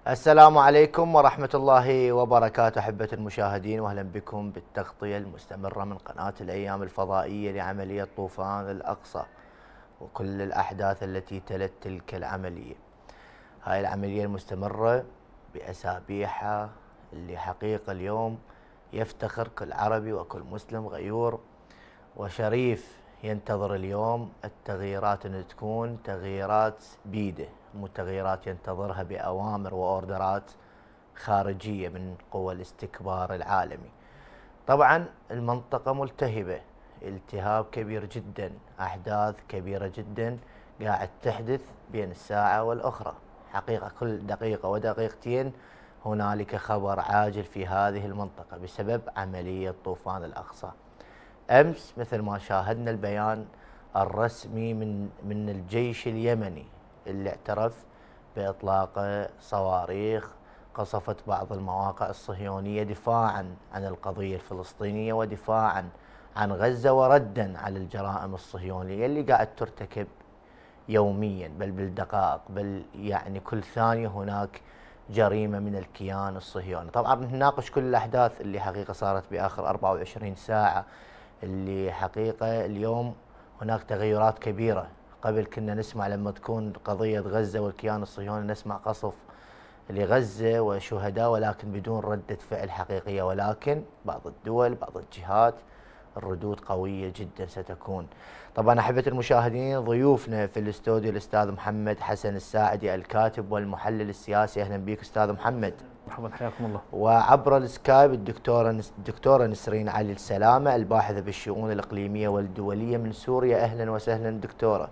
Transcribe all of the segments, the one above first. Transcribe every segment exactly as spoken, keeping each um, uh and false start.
السلام عليكم ورحمة الله وبركاته أحبة المشاهدين، وأهلا بكم بالتغطية المستمرة من قناة الأيام الفضائية لعملية طوفان الأقصى وكل الأحداث التي تلت تلك العملية. هاي العملية المستمرة بأسابيعها اللي حقيقة اليوم يفتخر كل عربي وكل مسلم غيور وشريف ينتظر اليوم التغييرات أن تكون تغييرات بيده، مو تغييرات ينتظرها بأوامر وأوردرات خارجية من قوى الاستكبار العالمي. طبعا المنطقة ملتهبة، التهاب كبير جدا، أحداث كبيرة جدا قاعد تحدث بين الساعة والأخرى. حقيقة كل دقيقة ودقيقتين هنالك خبر عاجل في هذه المنطقة بسبب عملية طوفان الأقصى. أمس مثل ما شاهدنا البيان الرسمي من من الجيش اليمني اللي اعترف بإطلاق صواريخ قصفت بعض المواقع الصهيونية دفاعا عن القضية الفلسطينية ودفاعا عن غزة وردا على الجرائم الصهيونية اللي قاعد ترتكب يوميا، بل بالدقائق، بل يعني كل ثانية هناك جريمة من الكيان الصهيوني. طبعا نناقش كل الأحداث اللي حقيقة صارت بآخر أربعة وعشرين ساعة، اللي حقيقة اليوم هناك تغيرات كبيرة. قبل كنا نسمع لما تكون قضية غزة والكيان الصهيوني نسمع قصف لغزة وشهداء ولكن بدون ردة فعل حقيقية، ولكن بعض الدول بعض الجهات الردود قوية جدا ستكون. طبعا أحبة المشاهدين، ضيوفنا في الاستوديو الأستاذ محمد حسن الساعدي الكاتب والمحلل السياسي. أهلا بك أستاذ محمد. مرحبا، حياكم الله. وعبر السكايب الدكتورة الدكتورة نسرين علي السلامة الباحثة بالشؤون الإقليمية والدولية من سوريا. أهلا وسهلا دكتورة.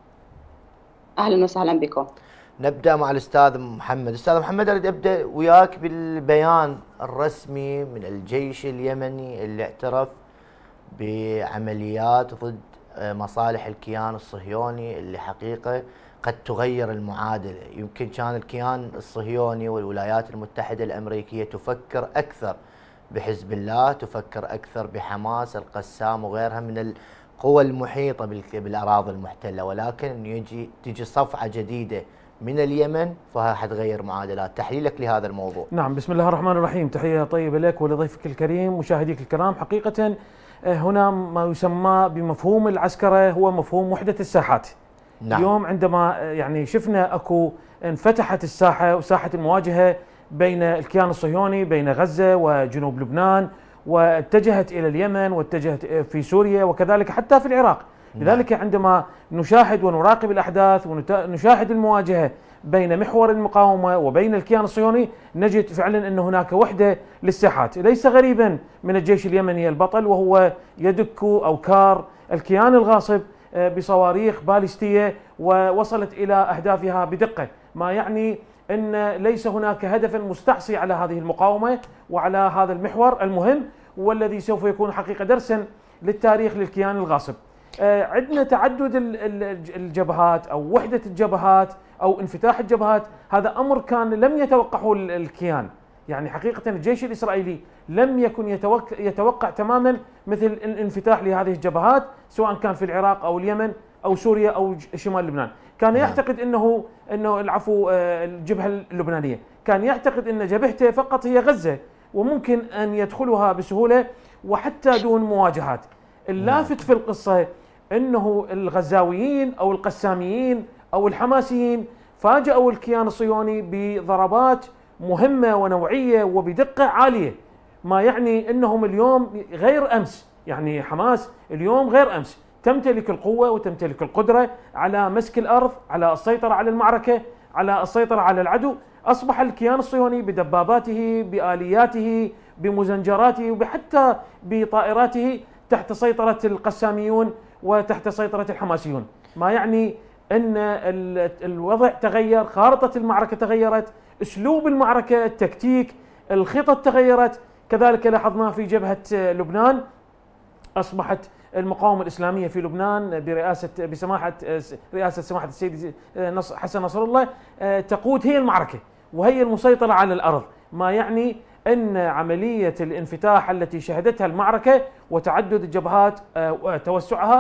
أهلا وسهلا بكم. نبدأ مع الأستاذ محمد. أستاذ محمد، أريد أبدأ وياك بالبيان الرسمي من الجيش اليمني اللي اعترف بعمليات ضد مصالح الكيان الصهيوني اللي حقيقة قد تغير المعادلة. يمكن كان الكيان الصهيوني والولايات المتحدة الأمريكية تفكر أكثر بحزب الله، تفكر أكثر بحماس، القسام وغيرها من القوى المحيطة بالأراضي المحتلة، ولكن يجي تجي صفعة جديدة من اليمن فها حتغير معادلات. تحليلك لهذا الموضوع؟ نعم، بسم الله الرحمن الرحيم. تحية طيبة لك ولضيفك الكريم مشاهديك الكرام. حقيقة هنا ما يسمى بمفهوم العسكرة هو مفهوم وحدة الساحات. نعم. اليوم عندما يعني شفنا اكو انفتحت الساحة وساحة المواجهة بين الكيان الصهيوني بين غزة وجنوب لبنان، واتجهت إلى اليمن واتجهت في سوريا وكذلك حتى في العراق. نعم. لذلك عندما نشاهد ونراقب الأحداث ونشاهد المواجهة بين محور المقاومة وبين الكيان الصهيوني نجد فعلا أن هناك وحدة للساحات. ليس غريبا من الجيش اليمني البطل وهو يدك أوكار الكيان الغاصب بصواريخ باليستية ووصلت إلى أهدافها بدقة، ما يعني أن ليس هناك هدفا مستعصي على هذه المقاومة وعلى هذا المحور المهم والذي سوف يكون حقيقة درسا للتاريخ للكيان الغاصب. عندنا تعدد الجبهات أو وحدة الجبهات أو انفتاح الجبهات، هذا أمر كان لم يتوقعه الكيان. يعني حقيقة الجيش الإسرائيلي لم يكن يتوقع, يتوقع تماما مثل الانفتاح لهذه الجبهات سواء كان في العراق أو اليمن أو سوريا أو شمال لبنان. كان يعتقد أنه أنه العفو الجبهة اللبنانية كان يعتقد أن جبهته فقط هي غزة وممكن أن يدخلها بسهولة وحتى دون مواجهات. اللافت في القصة أنه الغزاويين أو القساميين أو الحماسيين فاجأوا الكيان الصهيوني بضربات مهمة ونوعية وبدقة عالية، ما يعني أنهم اليوم غير أمس. يعني حماس اليوم غير أمس تمتلك القوة وتمتلك القدرة على مسك الأرض، على السيطرة على المعركة، على السيطرة على العدو. أصبح الكيان الصهيوني بدباباته، بآلياته، بمزنجراته وحتى بطائراته تحت سيطرة القساميون وتحت سيطرة الحماسيون، ما يعني أن الوضع تغير، خارطة المعركة تغيرت، أسلوب المعركة، التكتيك، الخطط تغيرت. كذلك لاحظنا في جبهة لبنان أصبحت المقاومة الإسلامية في لبنان برئاسة بسماحة رئاسة سماحة السيد حسن نصر الله تقود هي المعركة وهي المسيطرة على الأرض، ما يعني أن عملية الانفتاح التي شهدتها المعركة وتعدد الجبهات وتوسعها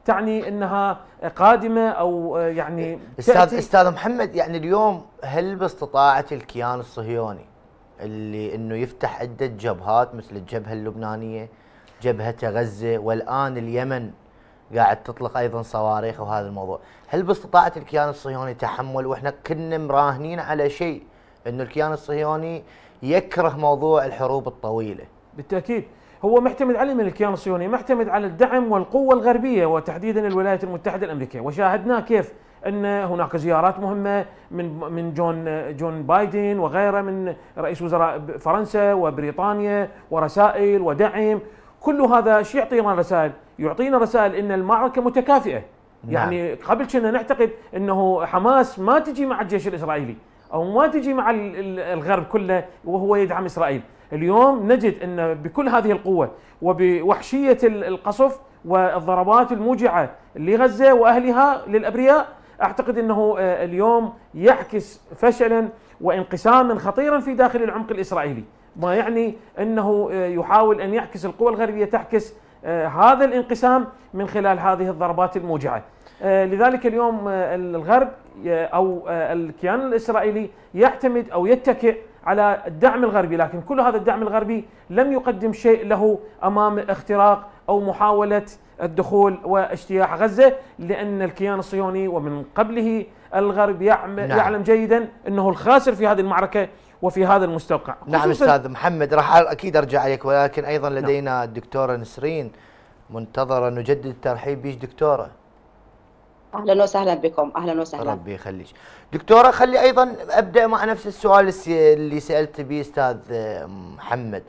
تعني انها قادمه او يعني استاذ استاذ محمد، يعني اليوم هل باستطاعه الكيان الصهيوني اللي انه يفتح عده جبهات مثل الجبهه اللبنانيه، جبهه غزه، والان اليمن قاعد تطلق ايضا صواريخ وهذا الموضوع، هل باستطاعه الكيان الصهيوني تحمل؟ واحنا كنا مراهنين على شيء انه الكيان الصهيوني يكره موضوع الحروب الطويله. بالتاكيد هو معتمد عليه من الكيان الصهيوني، معتمد على الدعم والقوه الغربيه وتحديدا الولايات المتحده الامريكيه، وشاهدنا كيف ان هناك زيارات مهمه من من جون جون بايدن وغيره من رئيس وزراء فرنسا وبريطانيا، ورسائل ودعم، كل هذا شيء يعطينا رسائل، يعطينا رسائل ان المعركه متكافئه. نعم. يعني قبل كنا نعتقد انه حماس ما تجي مع الجيش الاسرائيلي او ما تجي مع الغرب كله وهو يدعم اسرائيل، اليوم نجد ان بكل هذه القوه وبوحشيه القصف والضربات الموجعه لغزه واهلها للابرياء، اعتقد انه اليوم يعكس فشلا وانقساما خطيرا في داخل العمق الاسرائيلي، ما يعني انه يحاول ان يعكس القوى الغربيه تعكس هذا الانقسام من خلال هذه الضربات الموجعه. لذلك اليوم الغرب او الكيان الاسرائيلي يعتمد او يتكئ على الدعم الغربي، لكن كل هذا الدعم الغربي لم يقدم شيء له امام اختراق او محاوله الدخول واجتياح غزه، لان الكيان الصهيوني ومن قبله الغرب يعلم, نعم. يعلم جيدا انه الخاسر في هذه المعركه وفي هذا المستوقع. نعم استاذ محمد، راح اكيد ارجع عليك، ولكن ايضا لدينا نعم. الدكتوره نسرين منتظره، نجدد الترحيب بيش دكتوره. اهلا وسهلا بكم. اهلا وسهلا. ربي يخليك دكتوره. خلي ايضا ابدا مع نفس السؤال اللي سالت به استاذ محمد،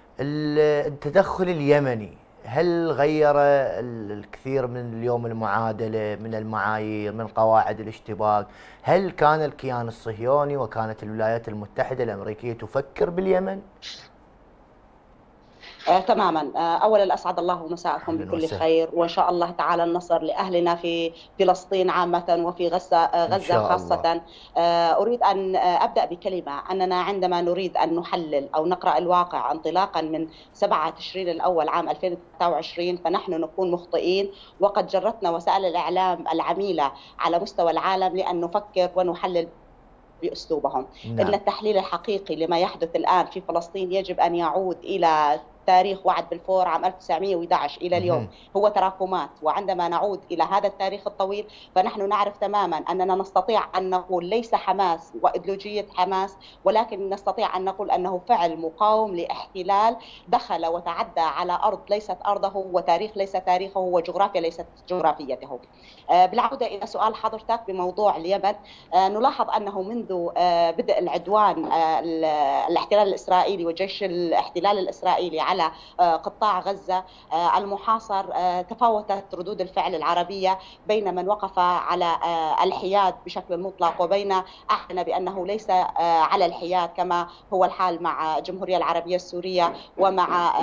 التدخل اليمني هل غير الكثير من اليوم المعادله، من المعايير، من قواعد الاشتباك؟ هل كان الكيان الصهيوني وكانت الولايات المتحده الامريكيه تفكر باليمن؟ آه تماما. آه اولا اسعد الله مساءكم بكل خير، وان شاء الله تعالى النصر لاهلنا في فلسطين عامه وفي غزه آه غزه خاصه. آه اريد ان آه ابدا بكلمه، اننا عندما نريد ان نحلل او نقرا الواقع انطلاقا من سبعة تشرين الاول عام ألفين وثلاثة وعشرين فنحن نكون مخطئين، وقد جرتنا وسائل الاعلام العميله على مستوى العالم لان نفكر ونحلل باسلوبهم. نعم. ان التحليل الحقيقي لما يحدث الان في فلسطين يجب ان يعود الى تاريخ وعد بلفور عام ألف وتسعمئة وأحد عشر إلى اليوم، هو تراكمات، وعندما نعود إلى هذا التاريخ الطويل فنحن نعرف تماما أننا نستطيع أن نقول ليس حماس وإيديولوجية حماس، ولكن نستطيع أن نقول أنه فعل مقاوم لاحتلال دخل وتعدى على أرض ليست أرضه، وتاريخ ليس تاريخه، وجغرافيا ليست جغرافيته. بالعودة إلى سؤال حضرتك بموضوع اليمن، نلاحظ أنه منذ بدء العدوان الاحتلال الإسرائيلي وجيش الاحتلال الإسرائيلي على قطاع غزة المحاصر تفاوتت ردود الفعل العربية بين من وقف على الحياد بشكل مطلق وبين أعلن بأنه ليس على الحياد كما هو الحال مع الجمهورية العربية السورية ومع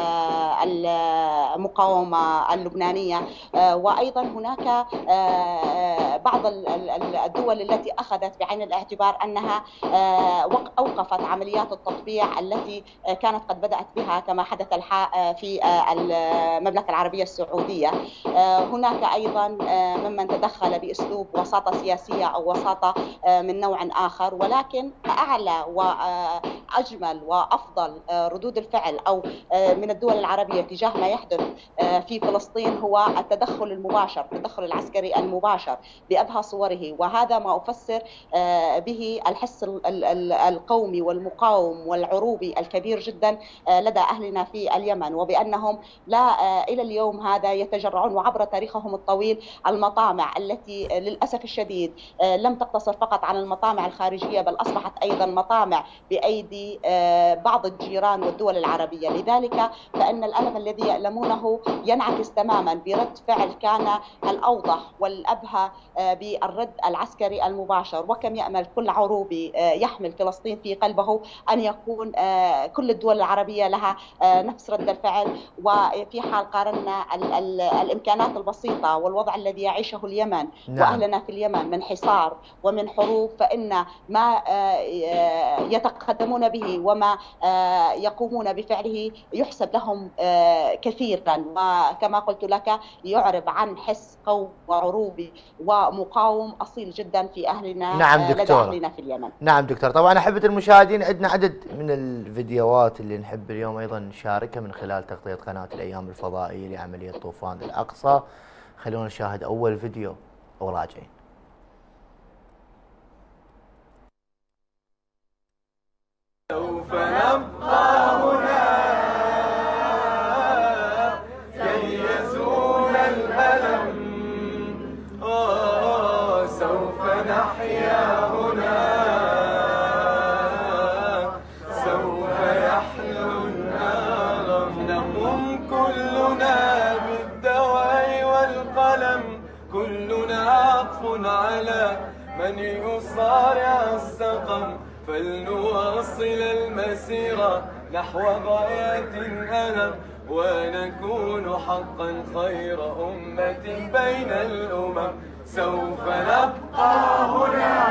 المقاومة اللبنانية. وأيضا هناك بعض الدول التي أخذت بعين الاعتبار أنها أوقفت عمليات التطبيع التي كانت قد بدأت بها كما حدث في المملكة العربية السعودية. هناك أيضا ممن تدخل بأسلوب وساطة سياسية أو وساطة من نوع آخر، ولكن أعلى وأجمل وأفضل ردود الفعل أو من الدول العربية تجاه ما يحدث في فلسطين هو التدخل المباشر، التدخل العسكري المباشر بأبهى صوره، وهذا ما أفسر به الحس القومي والمقاوم والعروبي الكبير جدا لدى أهلنا في اليمن، وبأنهم لا إلى اليوم هذا يتجرعون وعبر تاريخهم الطويل المطامع التي للأسف الشديد لم تقتصر فقط على المطامع الخارجية، بل أصبحت أيضا مطامع بأيدي بعض الجيران والدول العربية. لذلك فإن الألم الذي يألمونه ينعكس تماما برد فعل كان الأوضح والأبهى بالرد العسكري المباشر. وكم يأمل كل عروبي يحمل فلسطين في قلبه أن يكون كل الدول العربية لها نفس رد الفعل. وفي حال قارنا ال ال الإمكانات البسيطة والوضع الذي يعيشه اليمن، نعم. وأهلنا في اليمن من حصار ومن حروب، فإن ما يتقدمون به وما يقومون بفعله يحسب لهم كثيرا، وكما قلت لك يعرب عن حس قومي وعروبي ومقاوم أصيل جدا في أهلنا. نعم لدى أهلنا في اليمن. نعم دكتور. طبعا أحبة المشاهدين عندنا عدد من الفيديوهات اللي نحب اليوم أيضا نشاركها من خلال تغطية قناة الأيام الفضائية لعملية طوفان الأقصى. خلونا نشاهد أول فيديو وراجعين. سوف نبقى هنا كي يزول الألم، آه سوف نحيا هنا، سوف يحلو الألم. نقوم كلنا بالدواء والقلم، كلنا عطف على من يصارع السقم، فلنواصل المسيرة نحو غاية أهم، ونكون حقا خير أمة بين الأمم. سوف نبقى هنا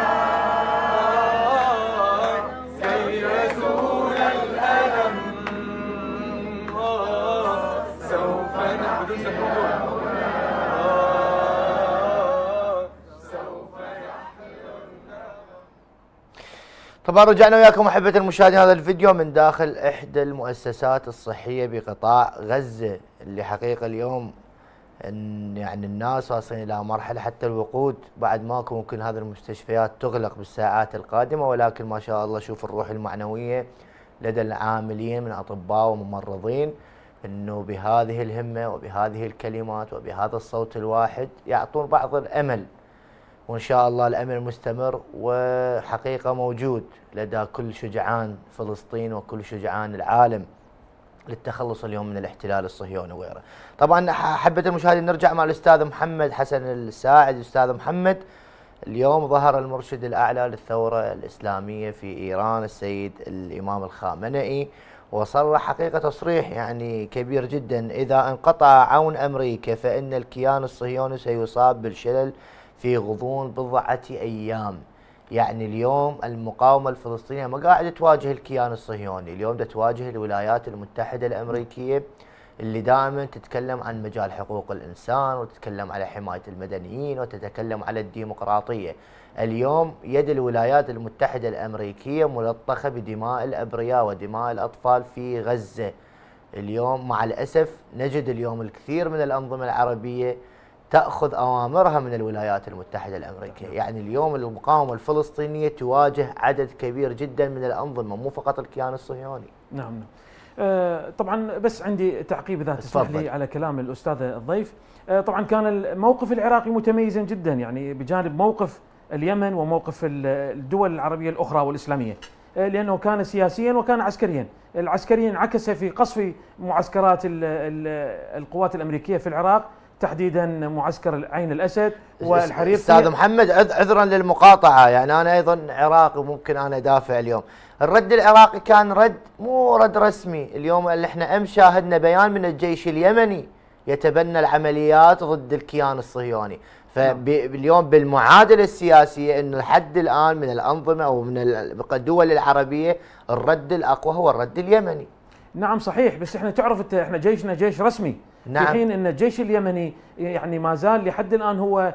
كي يزول الألم، سوف نحيا. طبعا رجعنا وياكم احبة المشاهدين هذا الفيديو من داخل احدى المؤسسات الصحية بقطاع غزة، اللي حقيقة اليوم ان يعني الناس واصلين الى مرحلة حتى الوقود بعد ماكو ممكن هذه المستشفيات تغلق بالساعات القادمة، ولكن ما شاء الله شوف الروح المعنوية لدى العاملين من اطباء وممرضين انه بهذه الهمة وبهذه الكلمات وبهذا الصوت الواحد يعطون بعض الامل، وإن شاء الله الأمل مستمر وحقيقة موجود لدى كل شجعان فلسطين وكل شجعان العالم للتخلص اليوم من الاحتلال الصهيوني وغيره. طبعا حبة المشاهدين نرجع مع الأستاذ محمد حسن الساعد. أستاذ محمد، اليوم ظهر المرشد الأعلى للثورة الإسلامية في إيران السيد الإمام الخامنئي، وصرح حقيقة تصريح يعني كبير جدا: إذا انقطع عون أمريكا فإن الكيان الصهيوني سيصاب بالشلل في غضون بضعة أيام. يعني اليوم المقاومة الفلسطينية ما قاعدة تواجه الكيان الصهيوني، اليوم دا تواجه الولايات المتحدة الأمريكية اللي دائما تتكلم عن مجال حقوق الإنسان وتتكلم على حماية المدنيين وتتكلم على الديمقراطية. اليوم يد الولايات المتحدة الأمريكية ملطخة بدماء الأبرياء ودماء الأطفال في غزة. اليوم مع الأسف نجد اليوم الكثير من الأنظمة العربية تأخذ أوامرها من الولايات المتحدة الأمريكية. يعني اليوم المقاومة الفلسطينية تواجه عدد كبير جدا من الأنظمة، مو فقط الكيان الصهيوني. نعم نعم. آه طبعا بس عندي تعقيب إذا تسمح لي على كلام الأستاذ الضيف. آه طبعا كان الموقف العراقي متميزا جدا، يعني بجانب موقف اليمن وموقف الدول العربية الأخرى والإسلامية، آه لأنه كان سياسيا وكان عسكريا. العسكريا انعكس في قصف معسكرات ال ال القوات الأمريكية في العراق، تحديدا معسكر عين الاسد والحرير. استاذ محمد عذرا للمقاطعه، يعني انا ايضا عراقي وممكن انا ادافع اليوم. الرد العراقي كان رد مو رد رسمي، اليوم اللي احنا امس شاهدنا بيان من الجيش اليمني يتبنى العمليات ضد الكيان الصهيوني، فاليوم بالمعادله السياسيه انه لحد الان من الانظمه او من الدول العربيه الرد الاقوى هو الرد اليمني. نعم صحيح، بس احنا تعرف احنا جيشنا جيش رسمي. نعم. في حين ان الجيش اليمني يعني ما زال لحد الان هو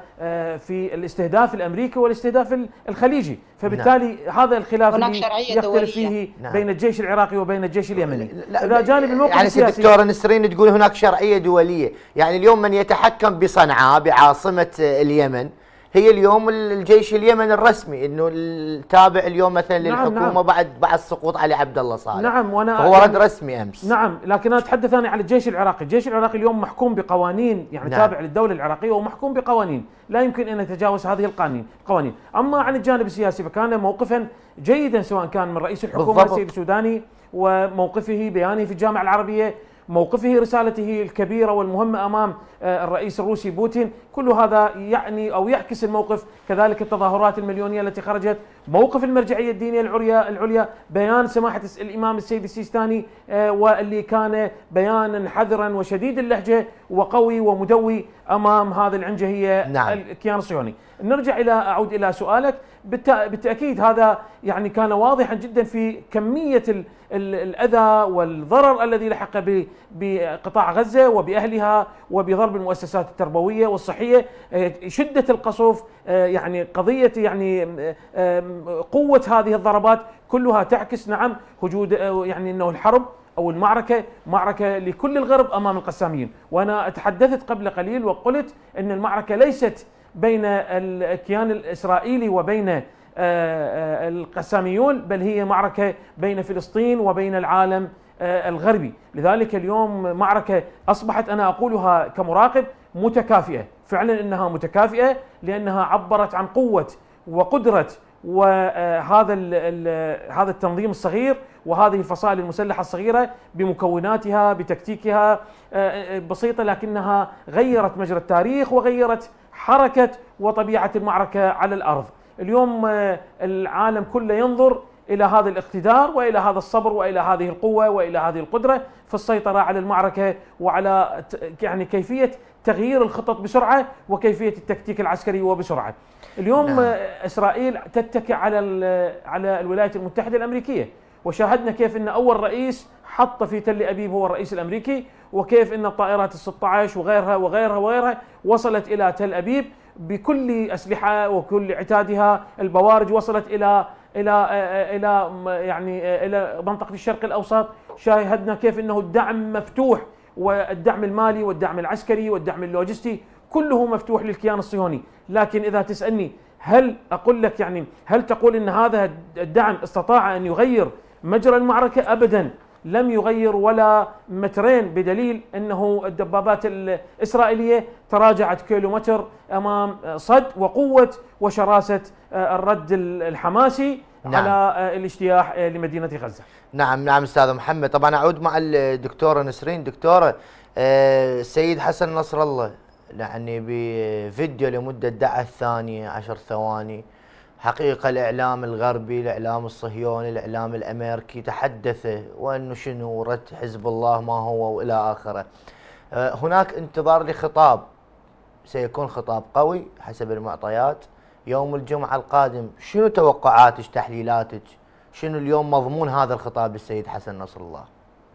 في الاستهداف الامريكي والاستهداف الخليجي، فبالتالي نعم. هذا الخلاف اللي يختلف فيه نعم. بين الجيش العراقي وبين الجيش اليمني. اذا جانب الموقف يعني السياسي دكتوره نسرين تقول هناك شرعيه دوليه، يعني اليوم من يتحكم بصنعاء بعاصمه اليمن هي اليوم الجيش اليمني الرسمي، انه التابع اليوم مثلا للحكومه. نعم نعم. بعد بعد سقوط علي عبد الله صالح. نعم وانا فهو رد رسمي امس. نعم، لكن انا اتحدث انا عن الجيش العراقي، الجيش العراقي اليوم محكوم بقوانين، يعني نعم. تابع للدوله العراقيه ومحكوم بقوانين، لا يمكن ان يتجاوز هذه القوانين، القوانين. اما عن الجانب السياسي فكان موقفا جيدا سواء كان من رئيس الحكومه السيد السوداني وموقفه بيانه في الجامعه العربيه، موقفه رسالته الكبيرة والمهمة أمام الرئيس الروسي بوتين، كل هذا يعني أو يعكس الموقف. كذلك التظاهرات المليونية التي خرجت، موقف المرجعية الدينية العليا العليا بيان سماحة الإمام السيد السيستاني واللي كان بيانا حذرا وشديد اللهجة وقوي ومدوي أمام هذه العنجهية. نعم. الكيان الصهيوني. نرجع إلى أعود إلى سؤالك. بالتأكيد هذا يعني كان واضحا جدا في كمية الأذى والضرر الذي لحق بقطاع غزة وبأهلها وبضرب المؤسسات التربوية والصحية. شدة القصف، يعني قضية يعني قوة هذه الضربات كلها تعكس نعم وجود يعني أنه الحرب أو المعركة معركة لكل الغرب أمام القساميين. وأنا تحدثت قبل قليل وقلت أن المعركة ليست بين الكيان الإسرائيلي وبين القساميون، بل هي معركة بين فلسطين وبين العالم الغربي. لذلك اليوم معركة أصبحت أنا أقولها كمراقب متكافئة، فعلا إنها متكافئة لأنها عبرت عن قوة وقدرة وهذا هذا التنظيم الصغير وهذه الفصائل المسلحة الصغيرة بمكوناتها بتكتيكها بسيطة، لكنها غيرت مجرى التاريخ وغيرت حركة وطبيعة المعركة على الأرض. اليوم العالم كله ينظر إلى هذا الاقتدار وإلى هذا الصبر وإلى هذه القوة وإلى هذه القدرة في السيطرة على المعركة وعلى يعني كيفية تغيير الخطط بسرعة وكيفية التكتيك العسكري وبسرعة. اليوم نعم. إسرائيل تتكئ على على الولايات المتحدة الأمريكية، وشاهدنا كيف أن أول رئيس حط في تل أبيب هو الرئيس الأمريكي، وكيف أن الطائرات الستة عشر وغيرها وغيرها وغيرها وصلت إلى تل أبيب بكل أسلحة وكل عتادها. البوارج وصلت إلى إلى إلى يعني إلى منطقة الشرق الأوسط. شاهدنا كيف أنه الدعم مفتوح، والدعم المالي والدعم العسكري والدعم اللوجستي كله مفتوح للكيان الصهيوني. لكن إذا تسألني هل أقول لك يعني هل تقول أن هذا الدعم استطاع أن يغير مجرى المعركة؟ أبدا، لم يغير ولا مترين، بدليل أنه الدبابات الإسرائيلية تراجعت كيلومتر أمام صد وقوة وشراسة الرد الحماسي نعم. على الاجتياح لمدينة غزة. نعم نعم أستاذ محمد. طبعا أعود مع الدكتورة نسرين. دكتورة، السيد حسن نصر الله يعني بفيديو لمدة دعة ثانية عشر ثواني، حقيقة الإعلام الغربي، الإعلام الصهيوني، الإعلام الأمريكي تحدث وأنه شنو رد حزب الله ما هو وإلى آخره. هناك انتظار لخطاب سيكون خطاب قوي حسب المعطيات يوم الجمعة القادم. شنو توقعاتك، تحليلاتك، شنو اليوم مضمون هذا الخطاب للسيد حسن نصر الله؟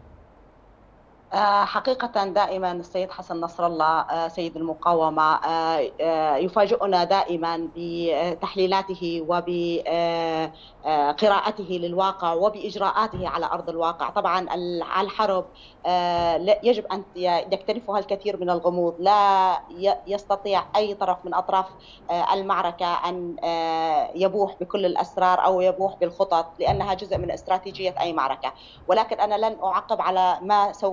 حقيقة دائما السيد حسن نصر الله سيد المقاومة يفاجئنا دائما بتحليلاته وبقراءته للواقع وبإجراءاته على أرض الواقع. طبعا الحرب يجب أن يكتنفها الكثير من الغموض، لا يستطيع أي طرف من أطراف المعركة أن يبوح بكل الأسرار أو يبوح بالخطط، لأنها جزء من استراتيجية أي معركة. ولكن أنا لن أعقب على ما سوف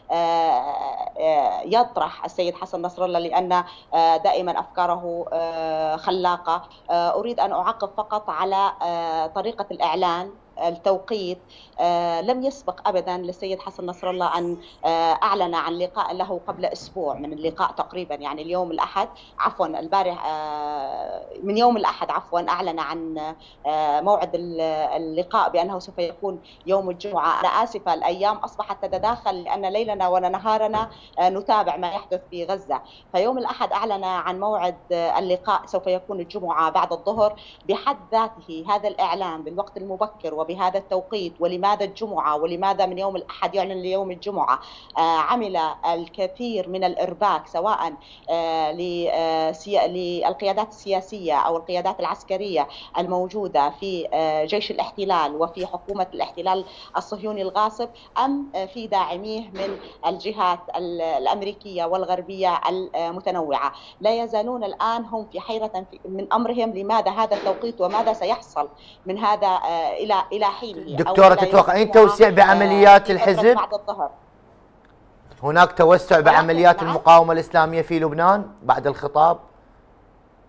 يطرح السيد حسن نصر الله، لأن دائما أفكاره خلاقة. أريد أن أعقب فقط على طريقة الإعلان، التوقيت. آه لم يسبق أبدا للسيد حسن نصر الله أن آه أعلن عن لقاء له قبل أسبوع من اللقاء تقريبا، يعني اليوم الأحد عفوا البارح آه من يوم الأحد عفوا أعلن عن آه موعد اللقاء بأنه سوف يكون يوم الجمعة. أنا آسفة، الأيام أصبحت تتداخل لأن ليلنا ونهارنا آه نتابع ما يحدث في غزة. فيوم الأحد أعلن عن موعد آه اللقاء سوف يكون الجمعة بعد الظهر. بحد ذاته هذا الإعلان بالوقت المبكر بهذا التوقيت، ولماذا الجمعة ولماذا من يوم الأحد يعلن ليوم الجمعة، آه عمل الكثير من الإرباك سواء آه للقيادات السياسية أو القيادات العسكرية الموجودة في آه جيش الاحتلال وفي حكومة الاحتلال الصهيوني الغاصب، أم آه في داعميه من الجهات الأمريكية والغربية المتنوعة. لا يزالون الآن هم في حيرة من أمرهم، لماذا هذا التوقيت وماذا سيحصل من هذا آه إلى إلى حينه. دكتورة، تتوقعين توسيع بعمليات الحزب؟ بعد الظهر هناك توسع بعمليات المقاومة الإسلامية في لبنان بعد الخطاب؟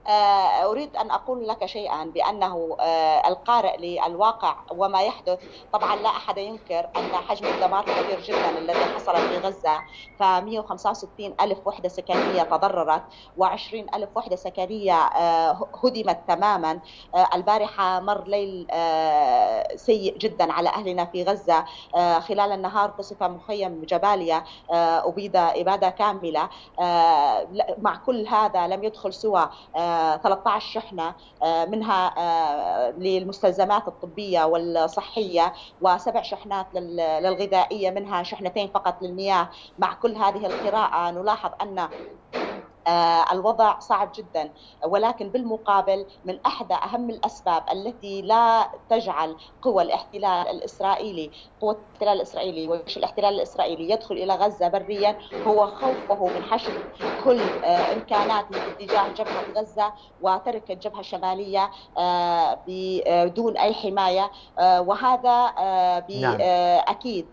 أريد أن أقول لك شيئا بأنه القارئ للواقع وما يحدث، طبعا لا أحد ينكر أن حجم الدمار كبير جدا الذي حصل في غزة، فمئة وخمسة وستين ألف وحدة سكنية تضررت وعشرين ألف وحدة سكنية هدمت تماما. البارحة مر ليل سيء جدا على أهلنا في غزة، خلال النهار قصف مخيم جباليا أبيد إبادة كاملة. مع كل هذا لم يدخل سوى ثلاثة عشر شحنة منها للمستلزمات الطبية والصحية، وسبع شحنات للغذائية منها شحنتين فقط للمياه. مع كل هذه القراءة نلاحظ أن الوضع صعب جدا، ولكن بالمقابل من أحدى أهم الأسباب التي لا تجعل قوى الاحتلال الإسرائيلي قوة الاحتلال الإسرائيلي وجيش الاحتلال الإسرائيلي يدخل إلى غزة بريا هو خوفه من حشد كل إمكانات من اتجاه جبهة غزة وترك الجبهة الشمالية بدون أي حماية، وهذا أكيد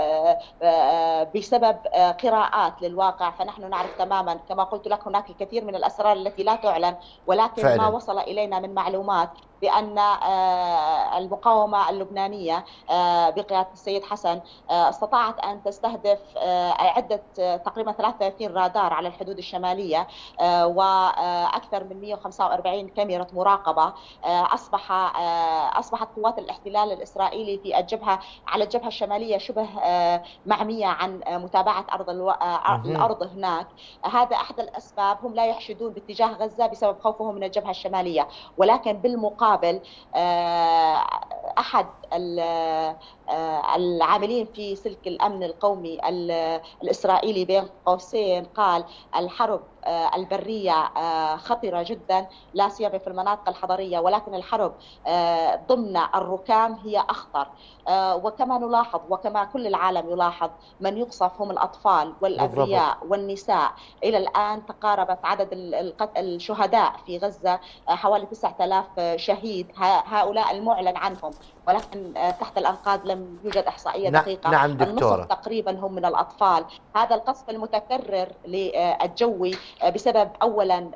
بسبب قراءات للواقع. فنحن نعرف تماما كما قلت لك هناك الكثير من الأسرار التي لا تعلن، ولكن فعلا ما وصل إلينا من معلومات بأن المقاومة اللبنانية بقيادة السيد حسن استطاعت أن تستهدف عدة تقريبا ثلاثة وثلاثين رادار على الحدود الشمالية وأكثر من مئة وخمسة وأربعين كاميرا مراقبة. أصبح أصبحت قوات الاحتلال الإسرائيلي في الجبهة على الجبهة الشمالية شبه معمية عن متابعة أرض الأرض هناك. هذا أحد الأسباب، هم لا يحشدون باتجاه غزة بسبب خوفهم من الجبهة الشمالية، ولكن بالمقابل قابل أحد العاملين في سلك الأمن القومي الإسرائيلي بين قوسين قال الحرب البرية خطرة جدا لا سيما في المناطق الحضرية، ولكن الحرب ضمن الركام هي أخطر. وكما نلاحظ وكما كل العالم يلاحظ من يقصف هم الأطفال والأبرياء والنساء. إلى الآن تقاربت عدد الشهداء في غزة حوالي تسعة آلاف شهيد، هؤلاء المعلن عنهم، ولكن تحت الأنقاض لم يوجد إحصائية دقيقة. نعم دكتورة. النصف تقريبا هم من الأطفال. هذا القصف المتكرر للجوي بسبب أولا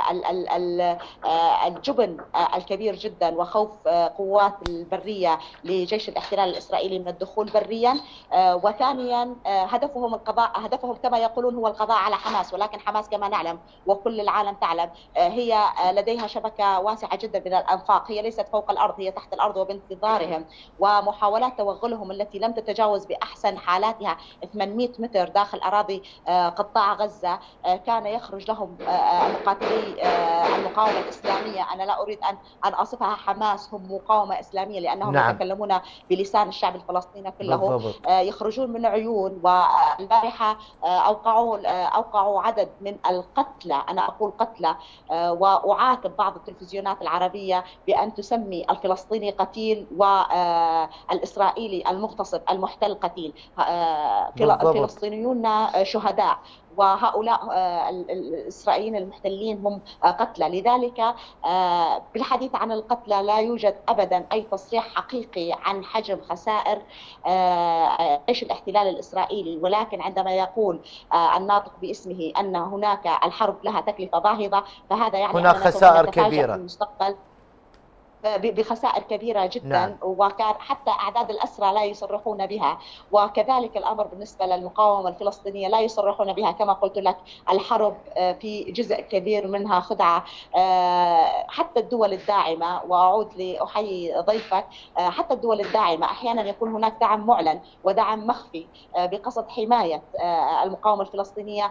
الجبن الكبير جدا وخوف قوات البرية لجيش الاحتلال الإسرائيلي من الدخول بريا، وثانيا هدفهم القضاء هدفهم كما يقولون هو القضاء على حماس، ولكن حماس كما نعلم وكل العالم تعلم هي لديها شبكة واسعة جدا من الأنفاق، هي ليست فوق الأرض، هي تحت الأرض وبانتظارهم. ومحاولات توغلهم التي لم تتجاوز بأحسن حالاتها ثمانمئة متر داخل أراضي قطاع غزة كان يخرج لهم مقاتلي المقاومة الإسلامية. أنا لا أريد أن أن أصفها حماس، هم مقاومة إسلامية لأنهم نعم. يتكلمون بلسان الشعب الفلسطيني كله بالضبط. يخرجون من عيون. والبارحة أوقعوا أوقعوا عدد من القتلى، أنا أقول قتلى، وأعاتب بعض التلفزيونات العربية بأن تسمي الفلسطيني قتيل والإسرائيلي المغتصب المحتل قتيل. الفلسطينيون شهداء وهؤلاء الإسرائيليين المحتلين هم قتلى. لذلك بالحديث عن القتلى لا يوجد أبدا أي تصريح حقيقي عن حجم خسائر جيش الاحتلال الإسرائيلي، ولكن عندما يقول الناطق باسمه أن هناك الحرب لها تكلفة باهظة فهذا يعني هناك خسائر كبيرة في المستقبل بخسائر كبيرة جدا. نعم. وكان حتى أعداد الأسرى لا يصرحون بها، وكذلك الأمر بالنسبة للمقاومة الفلسطينية لا يصرحون بها. كما قلت لك الحرب في جزء كبير منها خدعة. حتى الدول الداعمة، وأعود لأحيي ضيفك، حتى الدول الداعمة أحيانا يكون هناك دعم معلن ودعم مخفي بقصد حماية المقاومة الفلسطينية،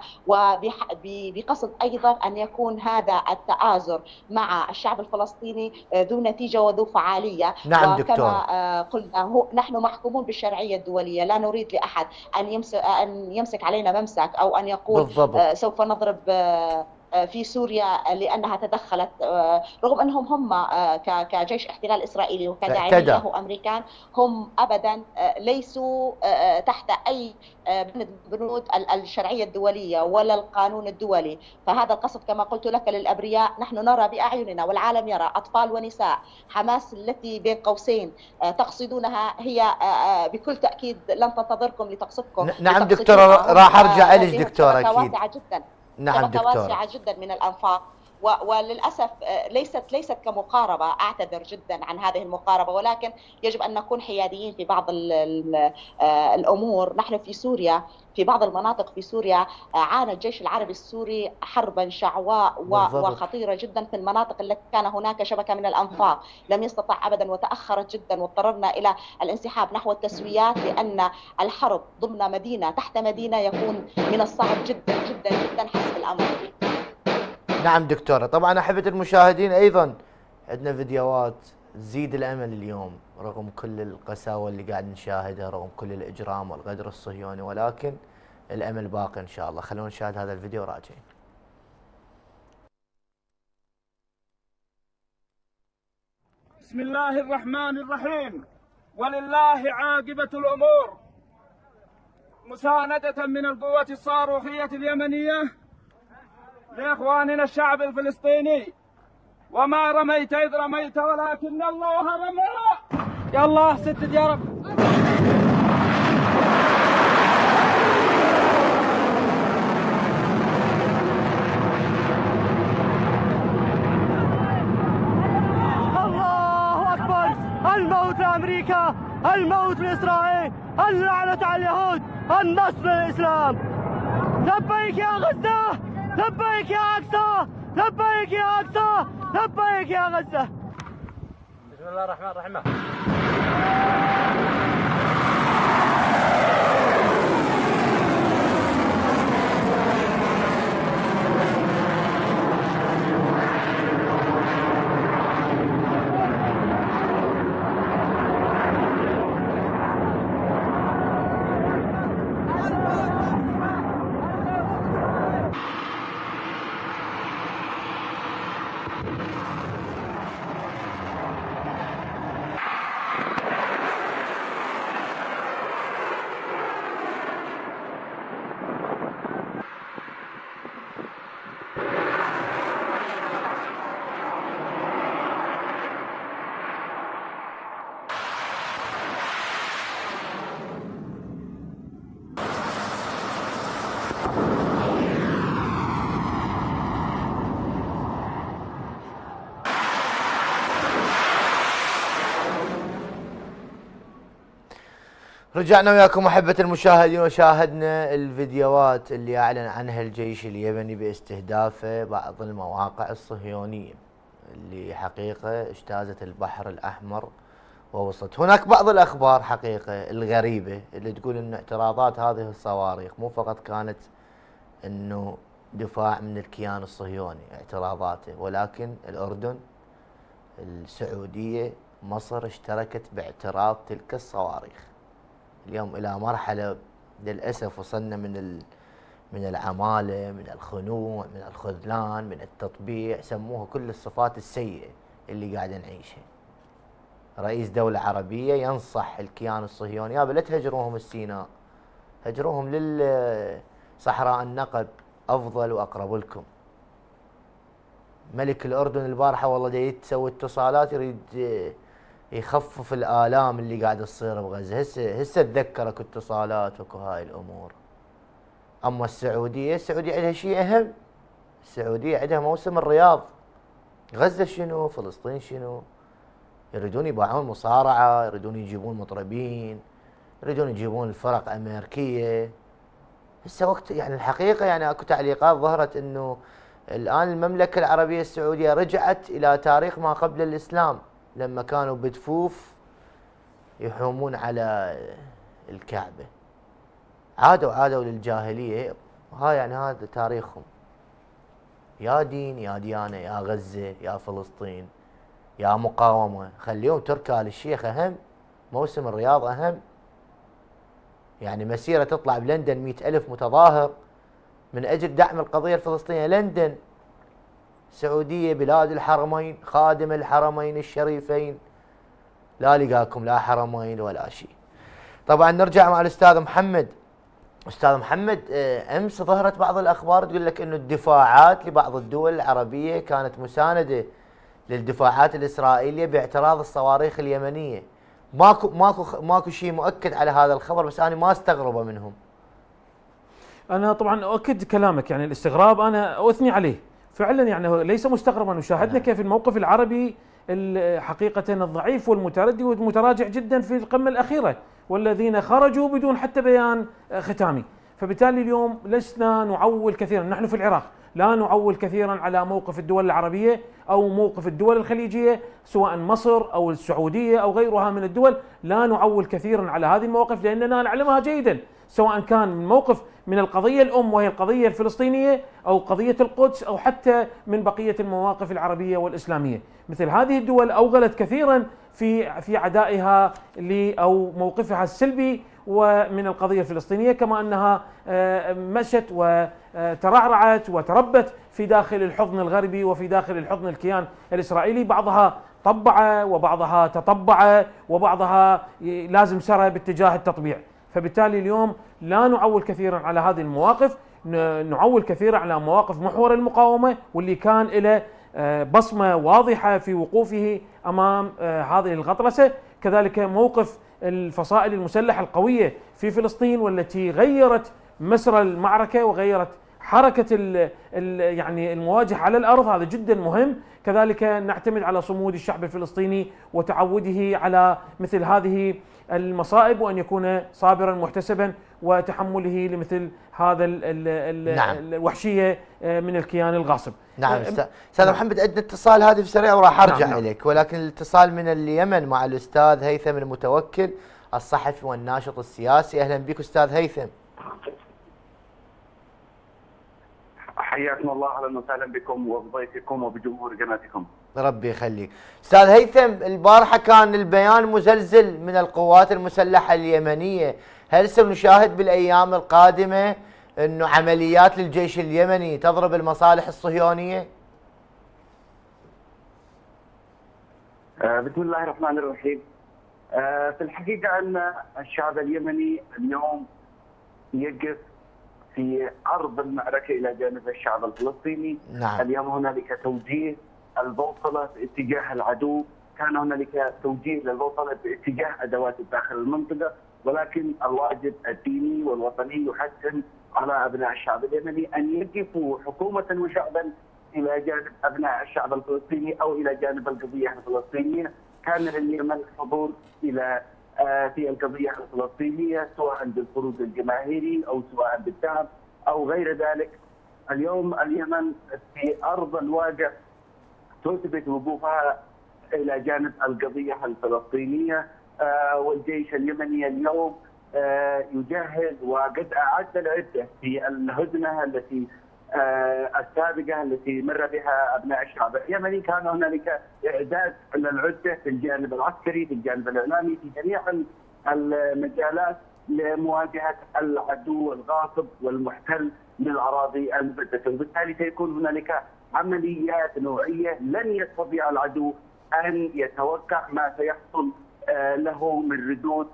وبقصد أيضا أن يكون هذا التآزر مع الشعب الفلسطيني ذو نتيجة وذو فعالية. نعم وكما دكتورة. قلنا هو نحن محكومون بالشرعية الدولية، لا نريد لأحد أن يمسك, أن يمسك علينا ممسك أو أن يقول بالضبط. سوف نضرب في سوريا لأنها تدخلت، رغم أنهم هم كجيش احتلال إسرائيلي وكداعمين له أمريكان هم أبدا ليسوا تحت أي بنود الشرعية الدولية ولا القانون الدولي. فهذا القصف كما قلت لك للأبرياء نحن نرى بأعيننا والعالم يرى، أطفال ونساء. حماس التي بين قوسين تقصدونها هي بكل تأكيد لن تنتظركم لتقصفكم. نعم دكتورة، راح أرجع لك دكتورة أكيد. واسعة جدا. نعم دكتورة. واسعة جدا من الأنفاق، وللاسف ليست ليست كمقاربه، اعتذر جدا عن هذه المقاربه، ولكن يجب ان نكون حياديين في بعض الامور. نحن في سوريا، في بعض المناطق في سوريا عانى الجيش العربي السوري حربا شعواء وخطيرة جدا في المناطق التي كان هناك شبكة من الأنفاق، لم يستطع أبدا وتأخرت جدا، واضطررنا إلى الانسحاب نحو التسويات، لأن الحرب ضمن مدينة تحت مدينة يكون من الصعب جدا جدا جدا حسم الأمر. نعم دكتورة، طبعا أحبة المشاهدين أيضا عندنا فيديوهات تزيد الأمل اليوم رغم كل القساوة اللي قاعد نشاهدها، رغم كل الإجرام والغدر الصهيوني، ولكن الأمل باقي إن شاء الله. خلونا نشاهد هذا الفيديو راجعين. بسم الله الرحمن الرحيم، ولله عاقبة الأمور. مساندة من القوات الصاروخية اليمنية لإخواننا الشعب الفلسطيني. وما رميت إذ رميت ولكن الله رمى. يا الله سدد يا رب. الله أكبر. الموت لأمريكا، الموت لإسرائيل، اللعنة على اليهود، النصر للإسلام. لبيك يا غزة، لبيك يا أقصى، لبيك يا أقصى، لبيك يا غزة. بسم الله الرحمن الرحيم. رجعنا وياكم أحبة المشاهدين، وشاهدنا الفيديوهات اللي أعلن عنها الجيش اليمني باستهدافه بعض المواقع الصهيونية اللي حقيقة اجتازت البحر الأحمر ووصلت. هناك بعض الأخبار حقيقة الغريبة اللي تقول أن اعتراضات هذه الصواريخ مو فقط كانت أنه دفاع من الكيان الصهيوني اعتراضاته، ولكن الأردن، السعودية، مصر اشتركت باعتراض تلك الصواريخ. اليوم إلى مرحلة للأسف وصلنا من من العمالة، من الخنوع، من الخذلان، من التطبيع، سموها كل الصفات السيئة اللي قاعد نعيشها. رئيس دولة عربية ينصح الكيان الصهيوني يابا لا تهجروهم السيناء، هجروهم للصحراء النقب أفضل وأقرب لكم. ملك الأردن البارحة والله دا يتسوي اتصالات يريد يخفف الآلام اللي قاعد تصير بغزة. هسه هسه تذكرك اتصالات وكو هاي الأمور. أما السعودية، السعودية عندها شيء أهم، السعودية عندها موسم الرياض. غزة شنو؟ فلسطين شنو؟ يريدون يباعون مصارعة، يريدون يجيبون مطربين، يريدون يجيبون الفرق أمريكية. هسه وقت يعني الحقيقة يعني اكو تعليقات ظهرت انه الآن المملكة العربية السعودية رجعت إلى تاريخ ما قبل الإسلام، لما كانوا بدفوف يحومون على الكعبة. عادوا عادوا للجاهلية، هاي يعني هذا تاريخهم. يا دين يا ديانة، يا غزة يا فلسطين يا مقاومة، خليهم تركي آل الشيخ أهم، موسم الرياض أهم. يعني مسيرة تطلع بلندن مئة ألف متظاهر من أجل دعم القضية الفلسطينية. لندن، السعودية، بلاد الحرمين، خادم الحرمين الشريفين، لا لقاكم لا حرمين ولا شيء. طبعا نرجع مع الأستاذ محمد. أستاذ محمد، أمس ظهرت بعض الأخبار تقول لك أنه الدفاعات لبعض الدول العربية كانت مساندة للدفاعات الإسرائيلية باعتراض الصواريخ اليمنية. ماكو ماكو ماكو شيء مؤكد على هذا الخبر، بس أنا ما استغربه منهم. أنا طبعا أؤكد كلامك، يعني الاستغراب أنا أثني عليه، فعلا يعني ليس مستغربا، وشاهدنا كيف الموقف العربي حقيقة الضعيف والمتردي والمتراجع جدا في القمة الأخيرة، والذين خرجوا بدون حتى بيان ختامي. فبالتالي اليوم لسنا نعول كثيرا، نحن في العراق لا نعول كثيرا على موقف الدول العربية أو موقف الدول الخليجية سواء مصر أو السعودية أو غيرها من الدول، لا نعول كثيرا على هذه المواقف لأننا نعلمها جيدا، سواء كان من موقف من القضية الأم وهي القضية الفلسطينية أو قضية القدس أو حتى من بقية المواقف العربية والإسلامية. مثل هذه الدول أوغلت كثيرا في في عدائها أو موقفها السلبي ومن القضية الفلسطينية، كما أنها مشت وترعرعت وتربت في داخل الحضن الغربي وفي داخل الحضن الكيان الإسرائيلي، بعضها طبع وبعضها تطبع وبعضها لازم سرى باتجاه التطبيع. فبالتالي اليوم لا نعول كثيرا على هذه المواقف، نعول كثيرا على مواقف محور المقاومة واللي كان له بصمة واضحة في وقوفه أمام هذه الغطرسة، كذلك موقف الفصائل المسلحة القوية في فلسطين والتي غيرت مسار المعركة وغيرت حركة ال ال يعني المواجهة على الأرض، هذا جدا مهم. كذلك نعتمد على صمود الشعب الفلسطيني وتعوده على مثل هذه المصائب، وأن يكون صابرا محتسبا وتحمله لمثل هذا ال ال نعم. الوحشية من الكيان الغاصب. نعم استاذ محمد، عندنا اتصال هاتف سريع وراح ارجع نعم. اليك، ولكن الاتصال من اليمن مع الاستاذ هيثم المتوكل الصحفي والناشط السياسي. اهلا بك استاذ هيثم. حياكم الله، اهلا وسهلا بكم وبضيفكم وبجمهور قناتكم. ربي يخليك. استاذ هيثم، البارحه كان البيان مزلزل من القوات المسلحه اليمنيه، هل سنشاهد بالايام القادمه انه عمليات للجيش اليمني تضرب المصالح الصهيونيه؟ آه بسم الله الرحمن الرحيم. آه في الحقيقه ان الشعب اليمني اليوم يقف في ارض المعركه الى جانب الشعب الفلسطيني. نعم. اليوم هنالك توجيه البوصله باتجاه العدو، كان هنالك توجيه للبوصله باتجاه ادوات داخل المنطقه، ولكن الواجب الديني والوطني يحتم على ابناء الشعب اليمني ان يقفوا حكومه وشعبا الى جانب ابناء الشعب الفلسطيني او الى جانب القضيه الفلسطينيه. كان لليمن حضور الى في القضيه الفلسطينيه سواء بالخروج الجماهيري او سواء بالدعم او غير ذلك. اليوم اليمن في ارض الواقع تثبت وقوفها الى جانب القضيه الفلسطينيه، والجيش اليمني اليوم يجهز وقد اعد العده في الهدنه التي السابقه التي مر بها ابناء الشعب اليمني. كان هنالك اعداد للعده في الجانب العسكري، في الجانب الاعلامي، في جميع المجالات لمواجهه العدو الغاصب والمحتل للاراضي المقدسه، وبالتالي سيكون هنالك عمليات نوعيه لن يستطيع العدو ان يتوقع ما سيحصل له من ردود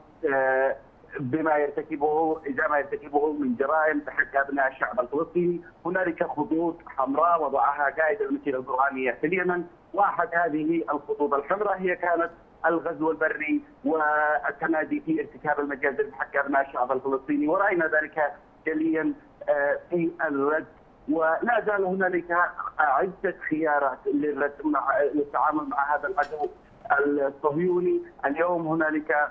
بما يرتكبه اذا ما يرتكبه من جرائم بحق ابناء الشعب الفلسطيني. هنالك خطوط حمراء وضعها قائد المسيره القرانيه في اليمن، واحد هذه الخطوط الحمراء هي كانت الغزو البري والتمادي في ارتكاب المجازر بحق ابناء الشعب الفلسطيني، وراينا ذلك جليا في الرد. ولا زال هنالك عده خيارات للرد مع للتعامل مع هذا العدو الصهيوني. اليوم هنالك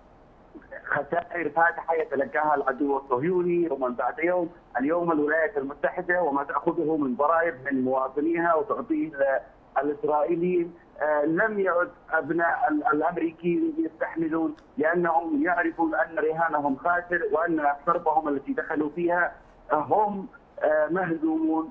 خسائر فاتحه يتلقاها العدو الصهيوني يوما بعد يوم. اليوم الولايات المتحده وما تاخذه من ضرائب من مواطنيها وتعطيه الاسرائيليين، لم يعد ابناء الامريكيين يستحملون، لانهم يعرفون ان رهانهم خاسر وان حربهم التي دخلوا فيها هم مهزومون،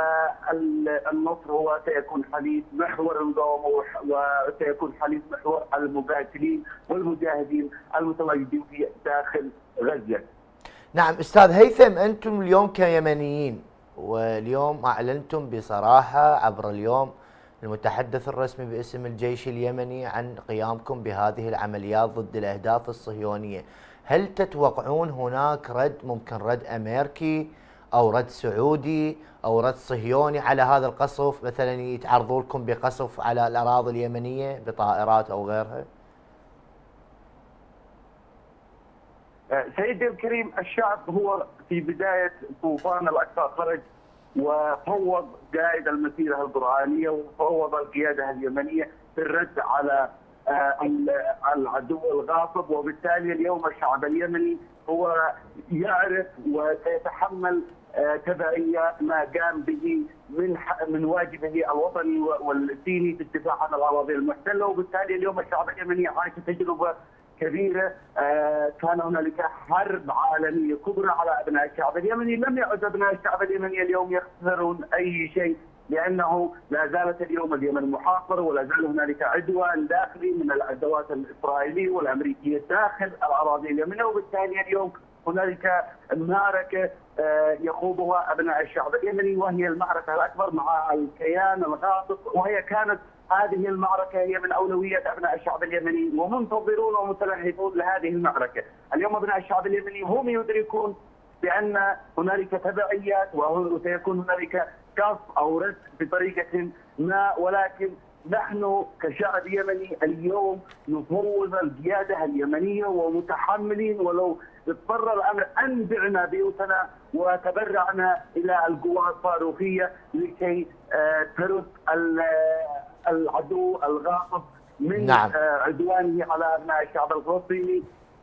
والنصر هو سيكون حليف محور المقاومه وسيكون حليف محور المقاتلين والمجاهدين المتواجدين في داخل غزه. نعم استاذ هيثم، انتم اليوم كيمنيين واليوم اعلنتم بصراحه عبر اليوم المتحدث الرسمي باسم الجيش اليمني عن قيامكم بهذه العمليات ضد الاهداف الصهيونيه، هل تتوقعون هناك رد، ممكن رد امريكي او رد سعودي او رد صهيوني على هذا القصف، مثلا يتعرضوا لكم بقصف على الاراضي اليمنيه بطائرات او غيرها؟ سيدي الكريم، الشعب هو في بدايه طوفان الاقصى خرج وفوض قائد المسيره القرانيه وفوض القياده اليمنيه في الرد على العدو الغاصب، وبالتالي اليوم الشعب اليمني هو يعرف وسيتحمل تبعيات ما قام به من من واجبه الوطني والديني في الدفاع عن الاراضي المحتله، وبالتالي اليوم الشعب اليمني عاش تجربه كبيره. كان هنالك حرب عالميه كبرى على ابناء الشعب اليمني، لم يعد ابناء الشعب اليمني اليوم يخسرون اي شيء، لانه لا زالت اليوم اليمن محاصره ولا زال هنالك عدوان داخلي من الادوات الاسرائيليه والامريكيه داخل الاراضي اليمنيه، وبالتالي اليوم هنالك معركه يخوضها ابناء الشعب اليمني، وهي المعركه الاكبر مع الكيان الغاصب، وهي كانت هذه المعركه هي من اولويات ابناء الشعب اليمني ومنتظرون ومتلهفون لهذه المعركه. اليوم ابناء الشعب اليمني هم يدركون بان هنالك تبعيات وسيكون هنالك كف او رد بطريقه ما، ولكن نحن كشعب يمني اليوم نفوض القياده اليمنيه ومتحملين ولو اضطر الامر ان بعنا بيوتنا وتبرعنا الى القوات الصاروخيه لكي ترد العدو الغاصب من نعم. عدوانه على ابناء الشعب الفلسطيني.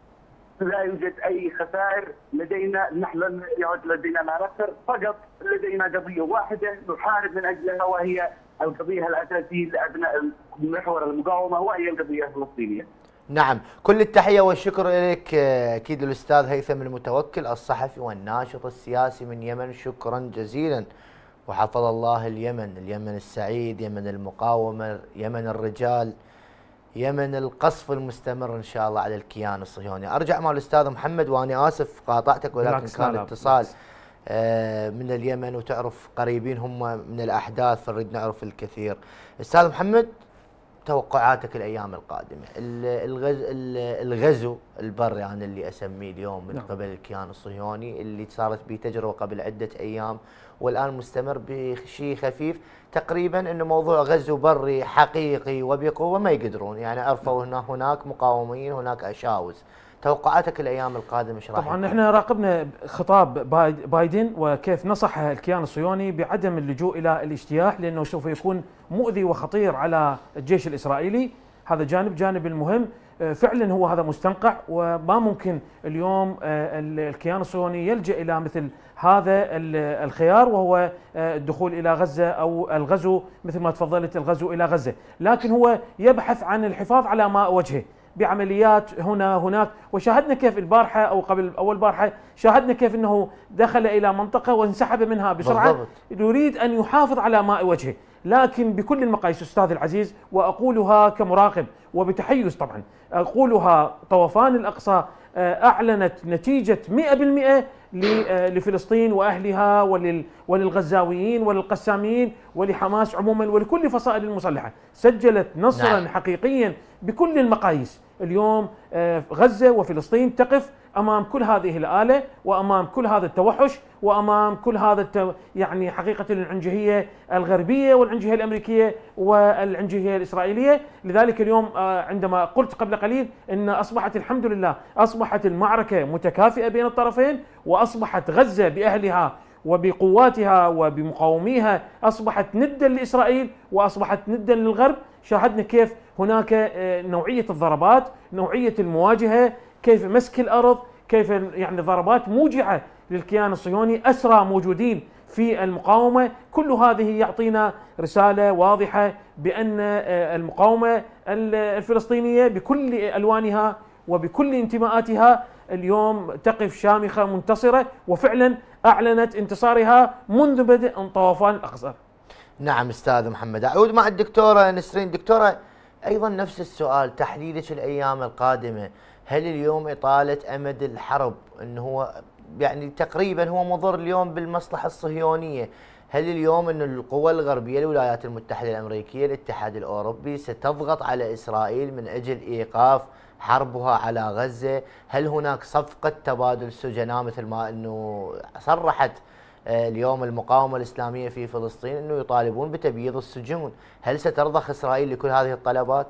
لا يوجد اي خسائر لدينا، نحن لن يعد لدينا ما نخسر، فقط لدينا قضيه واحده نحارب من اجلها، وهي القضيه الاساسيه لابناء محور المقاومه، وهي القضيه الفلسطينيه. نعم، كل التحيه والشكر لك اكيد الاستاذ هيثم المتوكل الصحفي والناشط السياسي من يمن، شكرا جزيلا. وحفظ الله اليمن، اليمن السعيد، يمن المقاومه، يمن الرجال، يمن القصف المستمر ان شاء الله على الكيان الصهيوني. ارجع مع الاستاذ محمد، وانا اسف قاطعتك ولكن كان اتصال آه من اليمن، وتعرف قريبين هم من الاحداث فنريد نعرف الكثير. استاذ محمد، توقعاتك الايام القادمه، الغزو الغزو البري يعني اللي اسميه اليوم من قبل الكيان الصهيوني اللي صارت به تجربه قبل عده ايام والان مستمر بشيء خفيف، تقريبا انه موضوع غزو بري حقيقي وبقوه ما يقدرون، يعني عرفوا هنا هناك مقاومين، هناك اشاوس. توقعاتك الايام القادمه ايش راح يكون؟ طبعا احنا راقبنا خطاب بايدن وكيف نصح الكيان الصهيوني بعدم اللجوء الى الاجتياح، لانه سوف يكون مؤذي وخطير على الجيش الاسرائيلي. هذا جانب. جانب المهم فعلا هو هذا مستنقع، وما ممكن اليوم الكيان الصهيوني يلجأ الى مثل هذا الخيار، وهو الدخول الى غزه او الغزو مثل ما تفضلت، الغزو الى غزه، لكن هو يبحث عن الحفاظ على ماء وجهه بعمليات هنا هناك. وشاهدنا كيف البارحه او قبل اول بارحه شاهدنا كيف انه دخل الى منطقه وانسحب منها بسرعه، بالضبط. يريد ان يحافظ على ماء وجهه، لكن بكل المقاييس استاذ العزيز، واقولها كمراقب وبتحيز طبعا، اقولها طوفان الاقصى اعلنت نتيجه مئة بالمئة لفلسطين واهلها وللغزاويين وللقساميين ولحماس عموما ولكل فصائل المسلحه، سجلت نصرا نعم. حقيقيا بكل المقاييس. اليوم غزه وفلسطين تقف امام كل هذه الاله، وامام كل هذا التوحش، وامام كل هذا التو... يعني حقيقه العنجهيه الغربيه والعنجهيه الامريكيه والعنجهيه الاسرائيليه. لذلك اليوم عندما قلت قبل قليل ان اصبحت الحمد لله اصبحت المعركه متكافئه بين الطرفين، واصبحت غزه باهلها وبقواتها وبمقاوميها اصبحت ندا لاسرائيل واصبحت ندا للغرب. شاهدنا كيف هناك نوعيه الضربات، نوعيه المواجهه، كيف مسك الارض، كيف يعني ضربات موجعه للكيان الصهيوني، اسرى موجودين في المقاومه. كل هذه يعطينا رساله واضحه بان المقاومه الفلسطينيه بكل الوانها وبكل انتماءاتها اليوم تقف شامخه منتصره، وفعلا اعلنت انتصارها منذ بدء طوفان الاقصى. نعم استاذ محمد. اعود مع الدكتوره نسرين. دكتوره، ايضا نفس السؤال، تحليلك الايام القادمه، هل اليوم اطاله امد الحرب انه هو يعني تقريبا هو مضر اليوم بالمصلحه الصهيونيه، هل اليوم ان القوى الغربيه الولايات المتحده الامريكيه الاتحاد الاوروبي ستضغط على اسرائيل من اجل ايقاف حربها على غزه؟ هل هناك صفقه تبادل سجناء مثل ما انه صرحت اليوم المقاومه الاسلاميه في فلسطين انه يطالبون بتبييض السجون؟ هل سترضخ اسرائيل لكل هذه الطلبات؟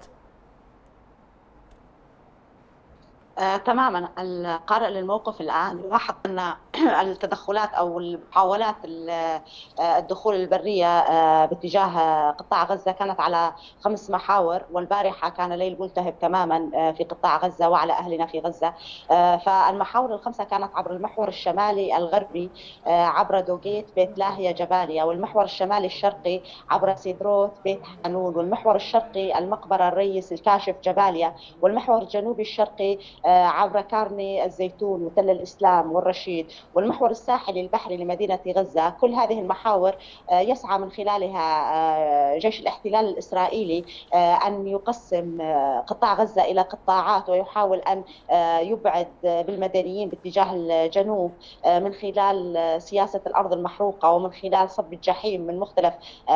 آه، تماما. القارئ للموقف الآن يلاحظ أن التدخلات أو المحاولات الدخول البرية باتجاه قطاع غزة كانت على خمس محاور، والبارحة كان ليل ملتهب تماما في قطاع غزة وعلى أهلنا في غزة. فالمحاور الخمسة كانت عبر المحور الشمالي الغربي عبر دوغيت بيت لاهيا جباليا، والمحور الشمالي الشرقي عبر سيدروت بيت حنون، والمحور الشرقي المقبرة الرئيس الكاشف جباليا، والمحور الجنوبي الشرقي عبر كارني الزيتون وتل الإسلام والرشيد، والمحور الساحلي البحري لمدينة غزة. كل هذه المحاور يسعى من خلالها جيش الاحتلال الإسرائيلي أن يقسم قطاع غزة إلى قطاعات، ويحاول أن يبعد بالمدنيين باتجاه الجنوب من خلال سياسة الأرض المحروقة ومن خلال صب الجحيم من مختلف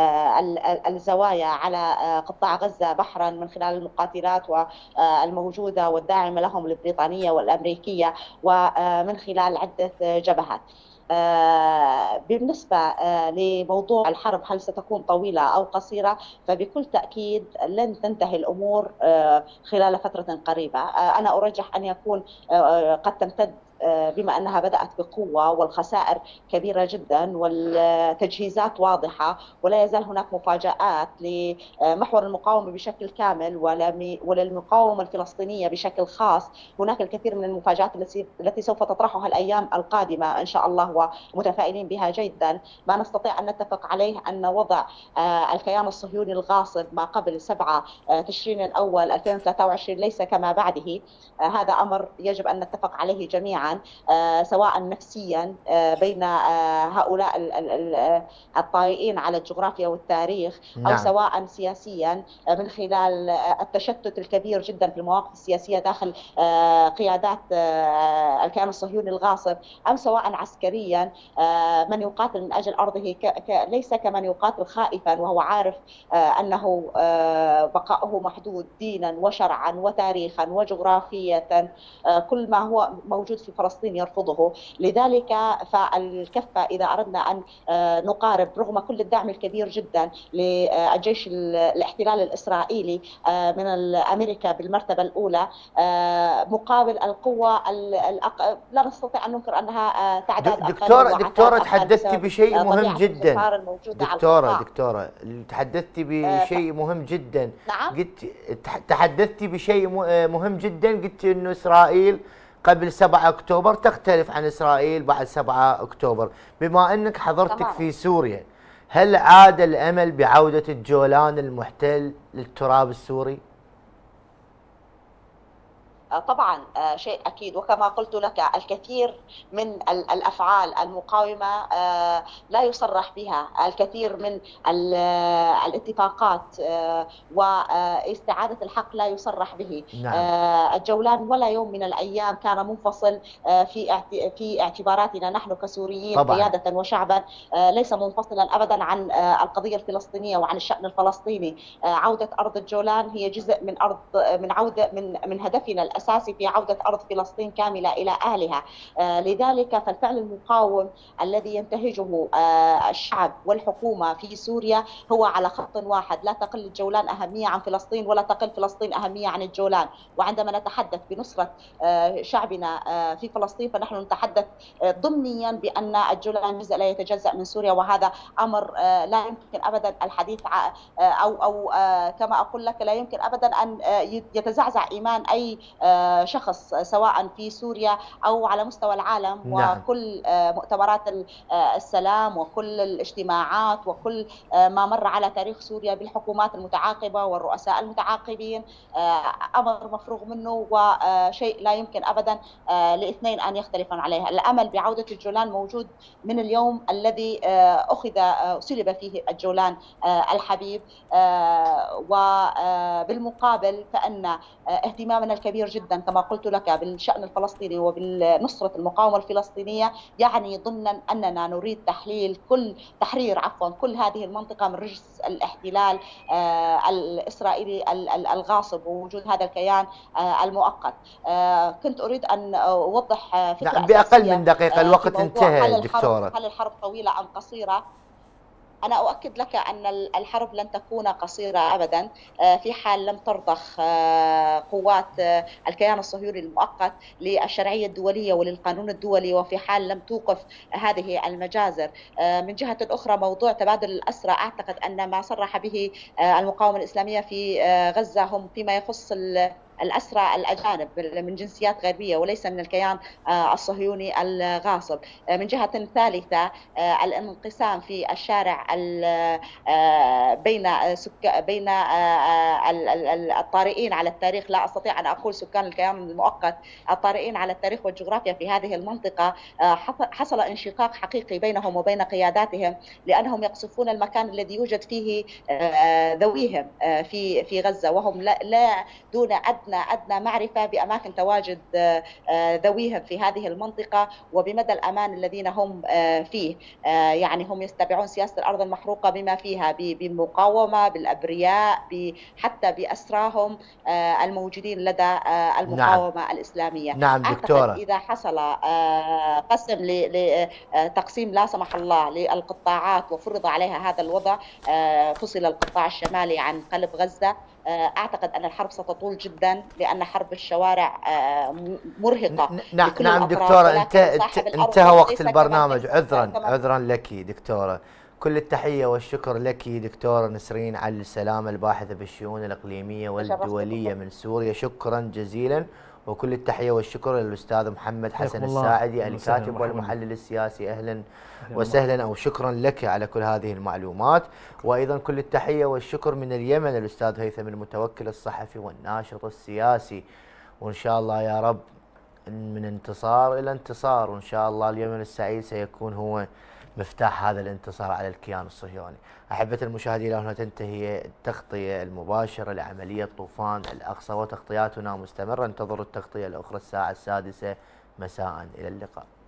الزوايا على قطاع غزة بحرا من خلال المقاتلات والموجودة والداعمة لهم البريطانية والأمريكية ومن خلال عدة جبهات. بالنسبة لموضوع الحرب هل ستكون طويلة أو قصيرة، فبكل تأكيد لن تنتهي الأمور خلال فترة قريبة. أنا أرجح أن يكون قد تمتد بما أنها بدأت بقوة والخسائر كبيرة جدا والتجهيزات واضحة، ولا يزال هناك مفاجآت لمحور المقاومة بشكل كامل وللمقاومة الفلسطينية بشكل خاص. هناك الكثير من المفاجآت التي سوف تطرحها الأيام القادمة إن شاء الله، ومتفائلين بها جدا. ما نستطيع أن نتفق عليه أن وضع الكيان الصهيوني الغاصب ما قبل سبعة تشرين الأول ألفين وثلاثة وعشرين ليس كما بعده. هذا أمر يجب أن نتفق عليه جميعا، سواء نفسيا بين هؤلاء الطائعين على الجغرافيا والتاريخ، أو نعم. سواء سياسيا من خلال التشتت الكبير جدا في المواقف السياسية داخل قيادات الكيان الصهيوني الغاصب، أم سواء عسكريا من يقاتل من أجل أرضه ليس كمن يقاتل خائفا وهو عارف أنه بقاؤه محدود دينا وشرعا وتاريخا وجغرافية. كل ما هو موجود في فلسطين يرفضه. لذلك فالكفة إذا أردنا أن نقارب رغم كل الدعم الكبير جدا للجيش الاحتلال الإسرائيلي من أمريكا بالمرتبة الأولى مقابل القوة الأق... لا نستطيع أن ننكر أنها تعداد دكتورة دكتورة تحدثتي بشيء مهم جدا. دكتورة دكتورة تحدثتي بشيء مهم جدا. نعم. قلت تحدثتي بشيء مهم جدا، قلت إنه إسرائيل قبل سبعة أكتوبر تختلف عن إسرائيل بعد سبعة أكتوبر. بما أنك حضرتك طبعا في سوريا، هل عاد الأمل بعودة الجولان المحتل للتراب السوري؟ طبعا شيء أكيد، وكما قلت لك الكثير من الأفعال المقاومة لا يصرح بها، الكثير من الاتفاقات واستعادة الحق لا يصرح به. نعم. الجولان ولا يوم من الأيام كان منفصل في في اعتباراتنا نحن كسوريين طبعا. قيادة وشعبا، ليس منفصلا أبدا عن القضية الفلسطينية وعن الشأن الفلسطيني. عودة أرض الجولان هي جزء من أرض من عودة من من هدفنا الأساسي في عودة أرض فلسطين كاملة إلى أهلها. آه لذلك فالفعل المقاوم الذي ينتهجه آه الشعب والحكومة في سوريا هو على خط واحد، لا تقل الجولان أهمية عن فلسطين ولا تقل فلسطين أهمية عن الجولان. وعندما نتحدث بنصرة آه شعبنا آه في فلسطين فنحن نتحدث آه ضمنيا بأن الجولان جزء لا يتجزأ من سوريا، وهذا أمر آه لا يمكن أبدا الحديث آه أو أو آه كما أقول لك لا يمكن أبدا أن آه يتزعزع إيمان أي شخص سواء في سوريا أو على مستوى العالم. نعم. وكل مؤتمرات السلام وكل الاجتماعات وكل ما مر على تاريخ سوريا بالحكومات المتعاقبة والرؤساء المتعاقبين أمر مفروغ منه وشيء لا يمكن أبدا لاثنين أن يختلفون عليها. الأمل بعودة الجولان موجود من اليوم الذي أخذ سلب فيه الجولان الحبيب، وبالمقابل فإن اهتمامنا الكبير جدا كما قلت لك بالشأن الفلسطيني وبالنصرة المقاومة الفلسطينية يعني ضمنا أننا نريد تحليل كل تحرير عفوا كل هذه المنطقة من رجس الاحتلال الإسرائيلي الغاصب ووجود هذا الكيان المؤقت. كنت أريد أن أوضح فكرة نعم بأقل من دقيقة، الوقت انتهى دكتورة. هل الحرب طويلة أم قصيرة؟ أنا أؤكد لك أن الحرب لن تكون قصيرة أبدا في حال لم ترضخ قوات الكيان الصهيوني المؤقت للشرعية الدولية وللقانون الدولي، وفي حال لم توقف هذه المجازر. من جهة أخرى موضوع تبادل الأسرى، أعتقد أن ما صرح به المقاومة الإسلامية في غزة هم فيما يخص الأسرى الأجانب من جنسيات غربية وليس من الكيان الصهيوني الغاصب. من جهة ثالثة الانقسام في الشارع بين بين الطارئين على التاريخ، لا أستطيع أن أقول سكان الكيان المؤقت، الطارئين على التاريخ والجغرافيا في هذه المنطقة، حصل انشقاق حقيقي بينهم وبين قياداتهم، لأنهم يقصفون المكان الذي يوجد فيه ذويهم في في غزة، وهم لا, لا دون أدنى أدنى معرفة بأماكن تواجد ذويهم في هذه المنطقة وبمدى الأمان الذين هم فيه. يعني هم يتبعون سياسة الأرض المحروقة بما فيها بالمقاومة، بالأبرياء، حتى بأسراهم الموجودين لدى المقاومة نعم. الإسلامية. نعم دكتورة. أعتقد إذا حصل قسم لتقسيم لا سمح الله للقطاعات وفرض عليها هذا الوضع، فصل القطاع الشمالي عن قلب غزة، أعتقد أن الحرب ستطول جدا، لأن حرب الشوارع مرهقة. نعم نعم دكتورة، انتهى وقت البرنامج، عذرا عذرا لك دكتورة. كل التحية والشكر لك دكتورة نسرين علي السلامة، الباحثة بالشؤون الإقليمية والدولية من سوريا، شكرا جزيلا. وكل التحية والشكر للأستاذ محمد حسن الساعدي الكاتب والمحلل السياسي، أهلا وسهلا أو شكرا لك على كل هذه المعلومات. وأيضا كل التحية والشكر من اليمن الأستاذ هيثم المتوكل الصحفي والناشط السياسي. وإن شاء الله يا رب من انتصار إلى انتصار، وإن شاء الله اليمن السعيد سيكون هو مفتاح هذا الانتصار على الكيان الصهيوني. أحبة المشاهدين، هنا تنتهي التغطية المباشرة لعملية طوفان الأقصى، وتغطياتنا مستمرة. انتظروا التغطية الأخرى الساعة السادسة مساء. إلى اللقاء.